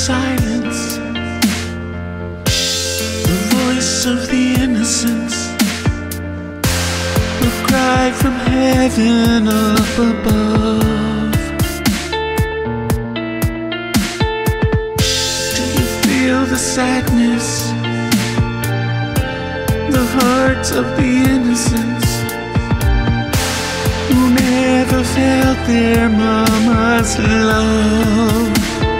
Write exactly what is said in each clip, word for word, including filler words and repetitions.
silence, the voice of the innocents will cry from heaven up above. Do you feel the sadness, the hearts of the innocents who never felt their mama's love?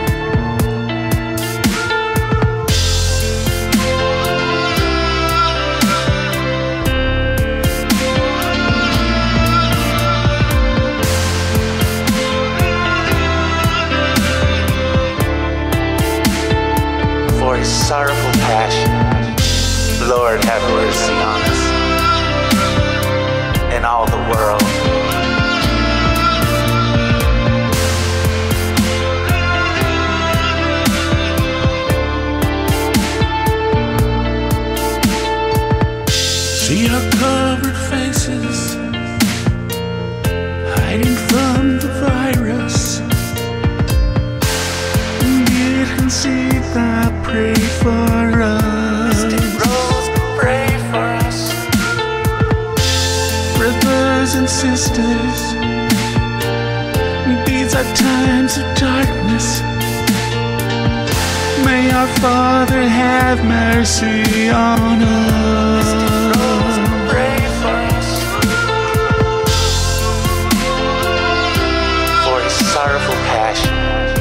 For his sorrowful passion, Lord have mercy on us and all the world. See our covered faces hiding from the virus. Dear Concita, pray for us. Rose, pray for us. Brothers and sisters, these are times of darkness. May our Father have mercy on us. Pray for us. For his sorrowful passion,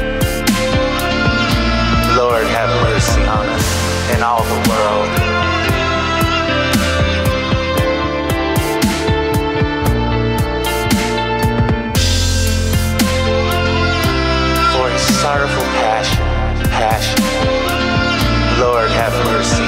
Lord have mercy on us and all the world. For his sorrowful passion, passion, Lord have mercy.